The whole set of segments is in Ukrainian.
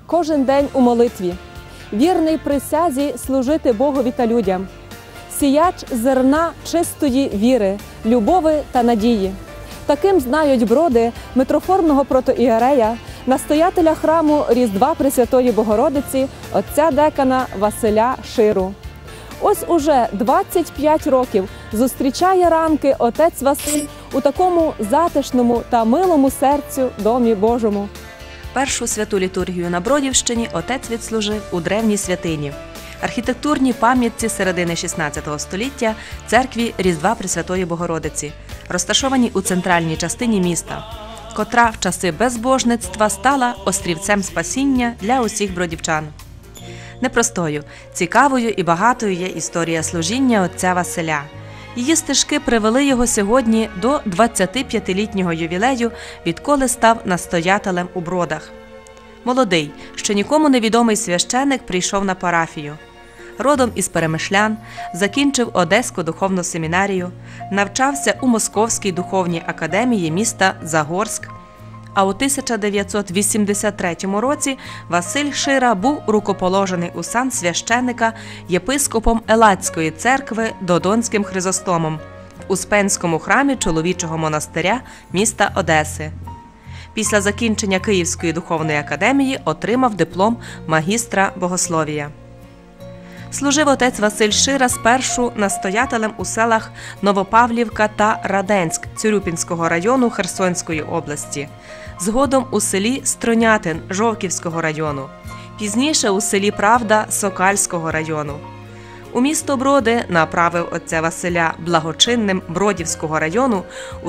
кожен день у молитві, вірний присязі служити Богові та людям, сіяч зерна чистої віри, любови та надії. Таким знають Броди митрофорного протоієрея, настоятеля храму Різдва Пресвятої Богородиці, отця декана Василя Ширу. Ось уже 25 років зустрічає ранки отець Василь у такому затишному та милому серцю домі Божому. Першу святу літургію на Бродівщині отець відслужив у древній святині – архітектурній пам'ятці середини XVI століття церкві Різдва Пресвятої Богородиці, розташованій у центральній частині міста, котра в часи безбожництва стала острівцем спасіння для усіх бродівчан. Непростою, цікавою і багатою є історія служіння отця Василя. Її стежки привели його сьогодні до 25-літнього ювілею, відколи став настоятелем у Бродах. Молодий, ще нікому невідомий священик прийшов на парафію. Родом із Перемишлян, закінчив Одеську духовну семінарію, навчався у Московській духовній академії міста Загорськ. А у 1983 році Василь Шира був рукоположений у сан священика єпископом Елатської церкви Додонським Хризостомом в Успенському храмі чоловічого монастиря міста Одеси. Після закінчення Київської духовної академії отримав диплом магістра богослов'я. Служив отець Василь Шира спершу настоятелем у селах Новопавлівка та Раденськ Цюрюпінського району Херсонської області, згодом у селі Стронятин Жовківського району, пізніше у селі Правда Сокальського району. У місто Броди направив отця Василя благочинним Бродівського району у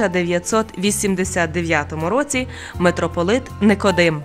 1989 році митрополит Никодим.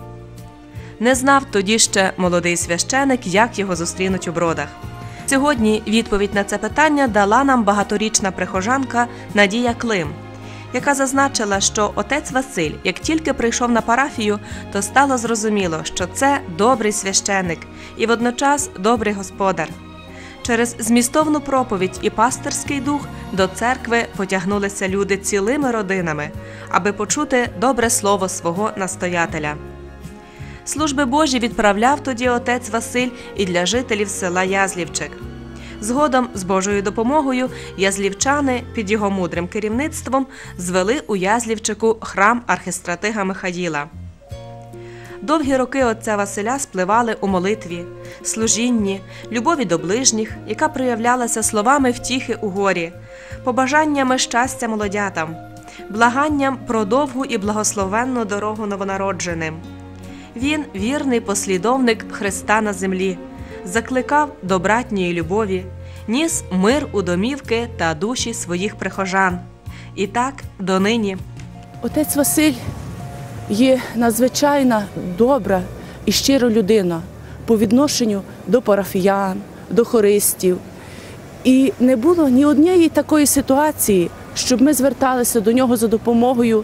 Не знав тоді ще молодий священик, як його зустрінуть у Бродах. Сьогодні відповідь на це питання дала нам багаторічна прихожанка Надія Клим, яка зазначила, що отець Василь, як тільки прийшов на парафію, то стало зрозуміло, що це добрий священик і водночас добрий господар. Через змістовну проповідь і пастирський дух до церкви потягнулися люди цілими родинами, аби почути добре слово свого настоятеля. Служби Божі відправляв тоді отець Василь і для жителів села Язлівчик. Згодом, з Божою допомогою, язлівчани під його мудрим керівництвом звели у Язлівчику храм архистратига Михаїла. Довгі роки отця Василя спливали у молитві, служінні, любові до ближніх, яка проявлялася словами втіхи у горі, побажаннями щастя молодятам, благанням про довгу і благословенну дорогу новонародженим. Він, вірний послідовник Христа на землі, закликав до братньої любові, ніс мир у домівки та душі своїх прихожан. І так донині. Отець Василь є надзвичайно добра і щира людина по відношенню до парафіян, до хористів. І не було ні однієї такої ситуації, щоб ми зверталися до нього за допомогою,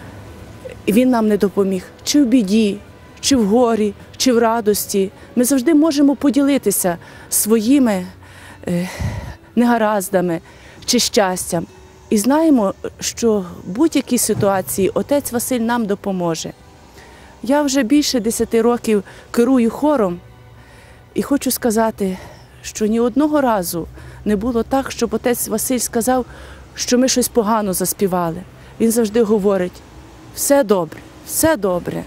і він нам не допоміг. Чи в біді, чи в горі, чи в радості. Ми завжди можемо поділитися своїми негараздами чи щастям. І знаємо, що в будь-якій ситуації отець Василь нам допоможе. Я вже більше 10 років керую хором і хочу сказати, що ні одного разу не було так, щоб отець Василь сказав, що ми щось погано заспівали. Він завжди говорить: все добре, все добре.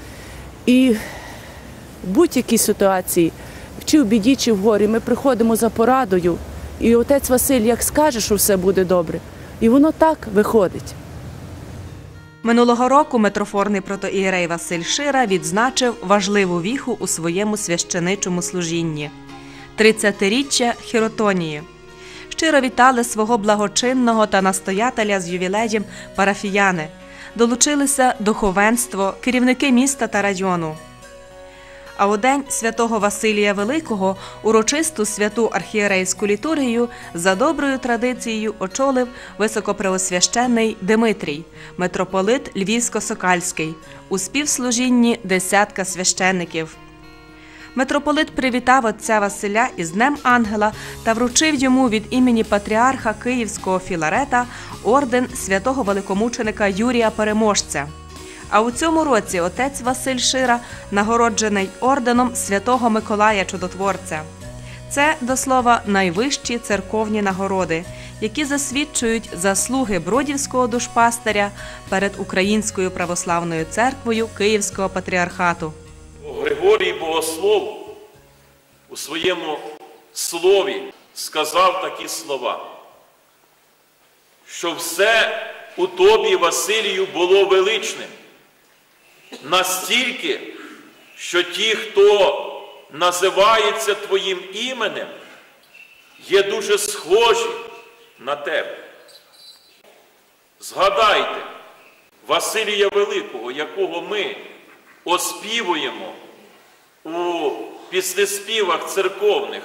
І в будь-якій ситуації, чи в біді, чи в горі, ми приходимо за порадою, і отець Василь як скаже, що все буде добре, і воно так виходить. Минулого року митрофорний протоієрей Василь Шира відзначив важливу віху у своєму священичому служінні – 30-річчя хіротонії. Щиро вітали свого благочинного та настоятеля з ювілеєм парафіяни, долучилися духовенство, керівники міста та району. А у день святого Василія Великого урочисту святу архієрейську літургію за доброю традицією очолив високопреосвященний Димитрій, митрополит Львівсько-Сокальський, у співслужінні десятка священників. Митрополит привітав отця Василя із Днем Ангела та вручив йому від імені патріарха Київського Філарета орден святого великомученика Юрія Переможця. А у цьому році отець Василь Шира нагороджений орденом Святого Миколая Чудотворця. Це, до слова, найвищі церковні нагороди, які засвідчують заслуги бродівського душпастиря перед Українською православною церквою Київського патріархату. Григорій Богослов у своєму слові сказав такі слова, що все у тобі, Василію, було величним, настільки, що ті, хто називається твоїм іменем, є дуже схожі на тебе. Згадайте Василія Великого, якого ми оспівуємо у післеспівах церковних,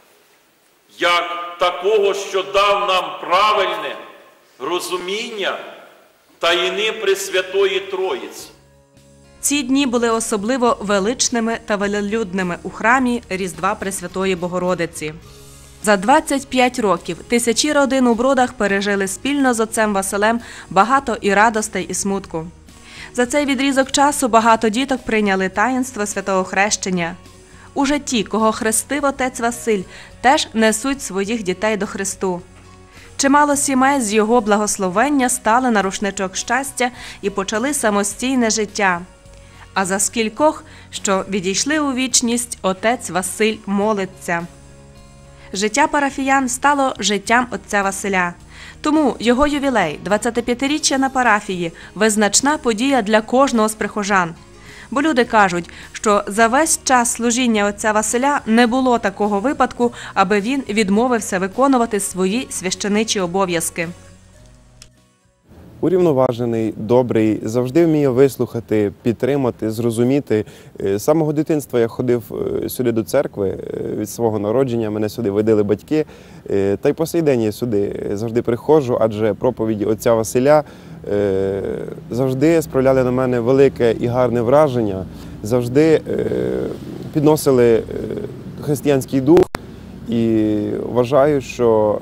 як такого, що дав нам правильне розуміння таїни Пресвятої Троїці. Ці дні були особливо величними та велелюдними у храмі Різдва Пресвятої Богородиці. За 25 років тисячі родин у Бродах пережили спільно з отцем Василем багато і радостей, і смутку. За цей відрізок часу багато діток прийняли таїнство святого хрещення. Уже ті, кого хрестив отець Василь, теж несуть своїх дітей до Христу. Чимало сімей з його благословення стали на рушничок щастя і почали самостійне життя. А за скількох, що відійшли у вічність, отець Василь молиться. Життя парафіян стало життям отця Василя. Тому його ювілей, 25-річчя на парафії, визначна подія для кожного з прихожан. Бо люди кажуть, що за весь час служіння отця Василя не було такого випадку, аби він відмовився виконувати свої священичі обов'язки. Урівноважений, добрий, завжди вміє вислухати, підтримати, зрозуміти. З самого дитинства я ходив сюди до церкви, від свого народження мене сюди водили батьки. Та й по сей день я сюди завжди приходжу, адже проповіді отця Василя завжди справляли на мене велике і гарне враження, завжди підносили християнський дух, і вважаю, що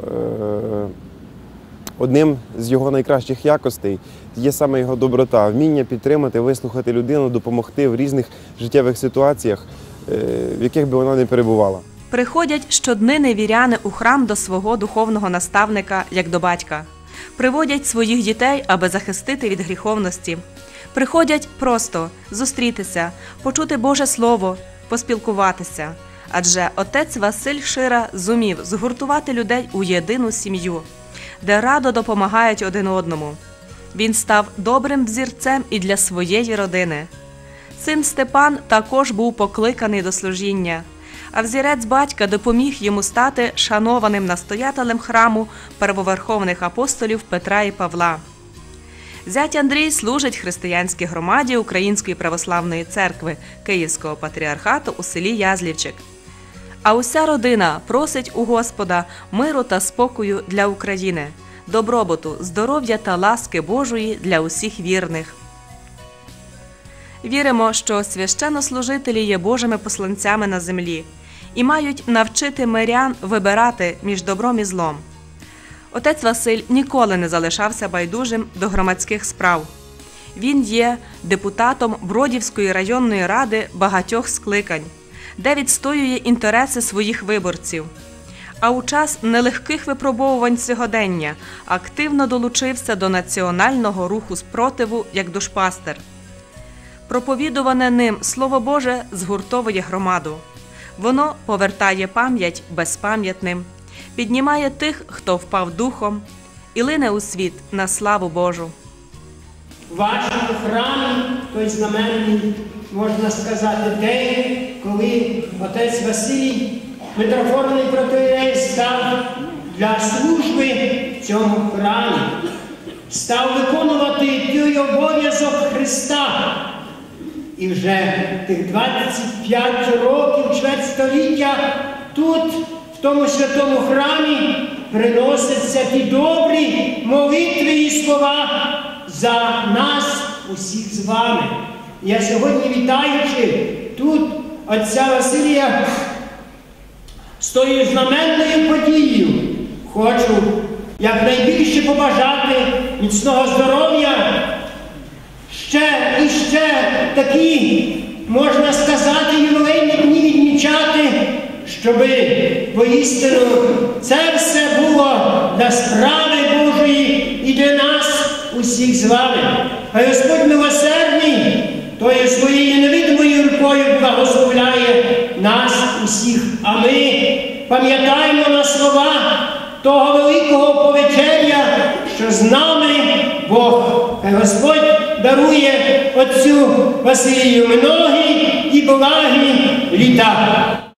одним з його найкращих якостей є саме його доброта, вміння підтримати, вислухати людину, допомогти в різних життєвих ситуаціях, в яких би вона не перебувала. Приходять щоднини віряни у храм до свого духовного наставника, як до батька. Приводять своїх дітей, аби захистити від гріховності. Приходять просто зустрітися, почути Боже Слово, поспілкуватися. Адже отець Василь Шира зумів згуртувати людей у єдину сім'ю, де радо допомагають один одному. Він став добрим взірцем і для своєї родини. Син Степан також був покликаний до служіння, а взірець батька допоміг йому стати шанованим настоятелем храму первоверховних апостолів Петра і Павла. Зять Андрій служить християнській громаді Української православної церкви Київського патріархату у селі Язлівчик. А уся родина просить у Господа миру та спокою для України, добробуту, здоров'я та ласки Божої для усіх вірних. Віримо, що священнослужителі є Божими посланцями на землі і мають навчити мирян вибирати між добром і злом. Отець Василь ніколи не залишався байдужим до громадських справ. Він є депутатом Бродівської районної ради багатьох скликань, де відстоює інтереси своїх виборців. А у час нелегких випробовувань сьогодення активно долучився до національного руху спротиву як душпастер. Проповідуване ним Слово Боже згуртовує громаду. Воно повертає пам'ять безпам'ятним, піднімає тих, хто впав духом, і лине у світ на славу Божу. В вашому храмі той знаменний, можна сказати, день, коли отець Василій, митрофорний протоієрей, став для служби в цьому храмі, став виконувати той обов'язок Христа. І вже тих 25 років, чверть століття, тут, в тому святому храмі, приносяться ті добрі молитви і слова за нас, усіх з вами. Я сьогодні, вітаючи тут отця Василія з тою знаменною подією, хочу якнайбільше побажати міцного здоров'я, ще такі, можна сказати, ювілейні дні відмічати, щоби воістину це все було для справи Божої і для нас усіх з вами. Хай Господь милосердний, тою своєю невидимою рукою благословляє нас усіх. А ми пам'ятаємо на слова того великого повечеря, що з нами Бог. Хай Господь дарує отцю Василію многі і благі літа.